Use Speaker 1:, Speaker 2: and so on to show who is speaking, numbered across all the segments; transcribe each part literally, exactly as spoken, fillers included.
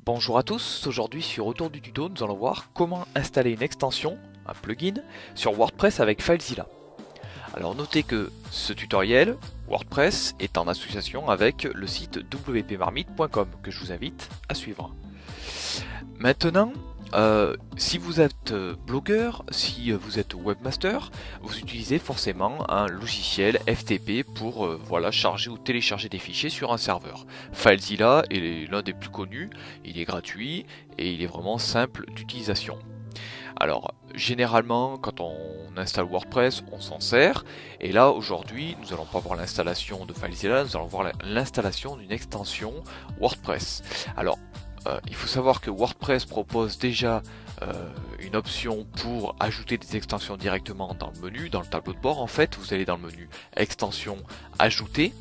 Speaker 1: Bonjour à tous, aujourd'hui sur Retour du tuto, nous allons voir comment installer une extension, un plugin, sur WordPress avec FileZilla. Alors notez que ce tutoriel, WordPress, est en association avec le site w p marmite point com que je vous invite à suivre. Maintenant, euh, si vous êtes blogueur, si vous êtes webmaster, vous utilisez forcément un logiciel F T P pour euh, voilà, charger ou télécharger des fichiers sur un serveur. FileZilla est l'un des plus connus, il est gratuit et il est vraiment simple d'utilisation. Alors, généralement, quand on installe WordPress, on s'en sert. Et là, aujourd'hui, nous allons pas voir l'installation de FileZilla, nous allons voir l'installation d'une extension WordPress. Alors, euh, il faut savoir que WordPress propose déjà euh, une option pour ajouter des extensions directement dans le menu, dans le tableau de bord. En fait, vous allez dans le menu Extension, Ajouter.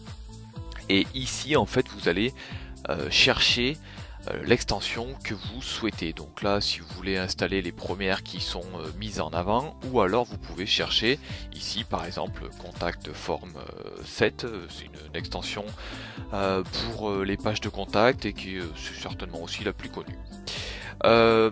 Speaker 1: Et ici, en fait, vous allez euh, chercher l'extension que vous souhaitez. Donc là, si vous voulez installer les premières qui sont euh, mises en avant, ou alors vous pouvez chercher ici par exemple Contact Form sept, c'est une, une extension euh, pour euh, les pages de contact et qui est euh, certainement aussi la plus connue. Euh,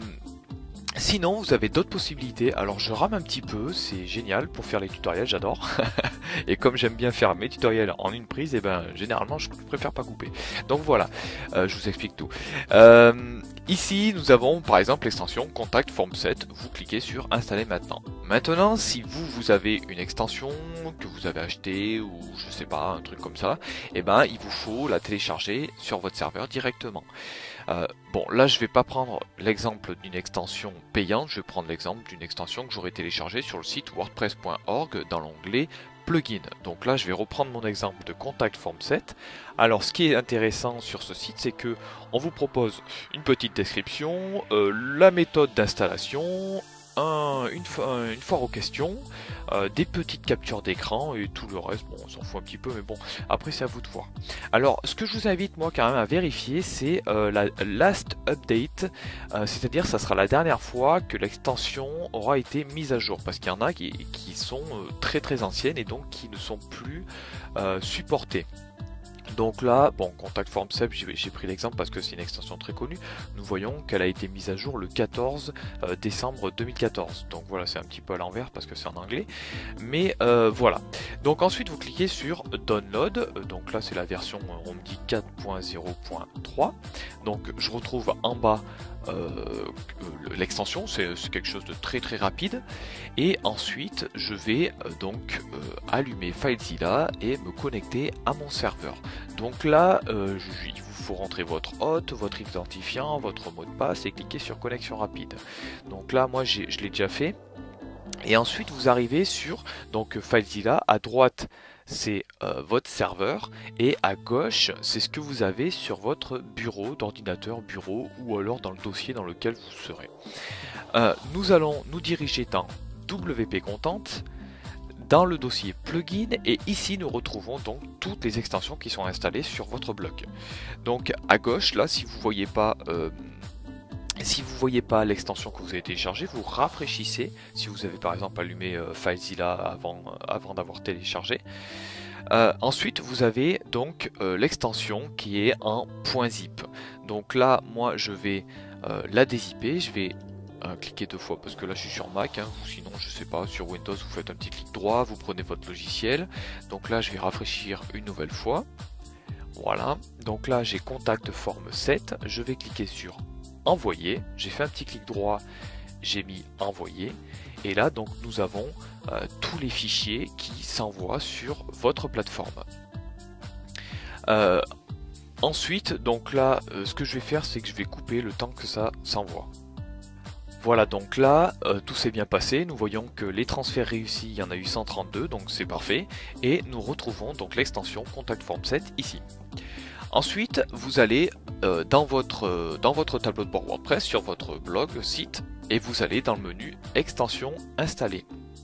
Speaker 1: Sinon, vous avez d'autres possibilités. Alors, je rame un petit peu, c'est génial pour faire les tutoriels, j'adore. Et comme j'aime bien faire mes tutoriels en une prise, et ben généralement, je préfère pas couper. Donc voilà, euh, je vous explique tout. Euh, ici, nous avons par exemple l'extension Contact Form sept. Vous cliquez sur Installer maintenant. Maintenant, si vous, vous avez une extension que vous avez achetée ou je sais pas, un truc comme ça, et ben il vous faut la télécharger sur votre serveur directement. Euh, bon, là je vais pas prendre l'exemple d'une extension payante, je vais prendre l'exemple d'une extension que j'aurais téléchargée sur le site wordpress point org dans l'onglet plugin. Donc là je vais reprendre mon exemple de Contact Form sept. Alors ce qui est intéressant sur ce site, c'est que on vous propose une petite description, euh, la méthode d'installation, Un, une, une foire aux questions, euh, des petites captures d'écran et tout le reste, bon on s'en fout un petit peu mais bon après c'est à vous de voir. Alors ce que je vous invite moi quand même à vérifier, c'est euh, la last update, euh, c'est à dire ça sera la dernière fois que l'extension aura été mise à jour, parce qu'il y en a qui, qui sont euh, très très anciennes et donc qui ne sont plus euh, supportées. Donc là, bon, Contact Form sept, j'ai pris l'exemple parce que c'est une extension très connue. Nous voyons qu'elle a été mise à jour le quatorze décembre deux mille quatorze. Donc voilà, c'est un petit peu à l'envers parce que c'est en anglais. Mais euh, voilà. Donc ensuite, vous cliquez sur Download. Donc là, c'est la version, on me dit quatre point zéro point trois. Donc je retrouve en bas Euh, l'extension, c'est quelque chose de très très rapide, et ensuite je vais euh, donc euh, allumer FileZilla et me connecter à mon serveur. Donc là euh, je, il vous faut rentrer votre hôte, votre identifiant, votre mot de passe et cliquer sur connexion rapide. Donc là moi je l'ai déjà fait, et ensuite vous arrivez sur donc FileZilla. À droite c'est euh, votre serveur, et à gauche c'est ce que vous avez sur votre bureau d'ordinateur, bureau, ou alors dans le dossier dans lequel vous serez. Euh, nous allons nous diriger dans W P Content, dans le dossier plugin, et ici nous retrouvons donc toutes les extensions qui sont installées sur votre blog. Donc à gauche là, si vous voyez pas euh, Si vous ne voyez pas l'extension que vous avez téléchargée, vous rafraîchissez, si vous avez par exemple allumé euh, FileZilla avant, euh, avant d'avoir téléchargé. Euh, ensuite, vous avez donc euh, l'extension qui est en .zip. Donc là, moi, je vais euh, la dézipper, je vais euh, cliquer deux fois parce que là, je suis sur Mac, hein, ou sinon, je sais pas, sur Windows, vous faites un petit clic droit, vous prenez votre logiciel. Donc là, je vais rafraîchir une nouvelle fois. Voilà, donc là, j'ai Contact Form sept, je vais cliquer sur Envoyer, j'ai fait un petit clic droit, j'ai mis envoyer, et là donc nous avons euh, tous les fichiers qui s'envoient sur votre plateforme. Euh, ensuite donc là euh, ce que je vais faire, c'est que je vais couper le temps que ça s'envoie. Voilà, donc là euh, tout s'est bien passé, nous voyons que les transferts réussis, il y en a eu cent trente-deux, donc c'est parfait, et nous retrouvons donc l'extension Contact Form sept ici. Ensuite, vous allez euh, dans, votre, euh, dans votre tableau de bord WordPress, sur votre blog, site, et vous allez dans le menu Extension installée.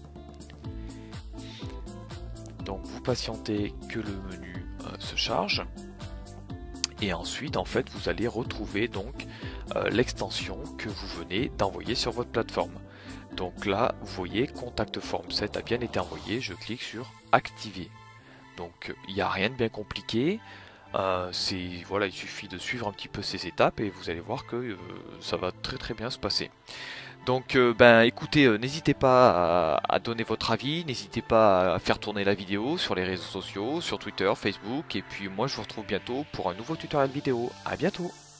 Speaker 1: Donc vous patientez que le menu euh, se charge, et ensuite en fait vous allez retrouver donc euh, l'extension que vous venez d'envoyer sur votre plateforme. Donc là, vous voyez, Contact Form sept a bien été envoyé, je clique sur Activer. Donc il n'y a rien de bien compliqué. Euh, c'est voilà, il suffit de suivre un petit peu ces étapes et vous allez voir que euh, ça va très très bien se passer. Donc euh, ben écoutez, euh, n'hésitez pas à, à donner votre avis, n'hésitez pas à faire tourner la vidéo sur les réseaux sociaux, sur Twitter, Facebook, et puis moi je vous retrouve bientôt pour un nouveau tutoriel vidéo. À bientôt!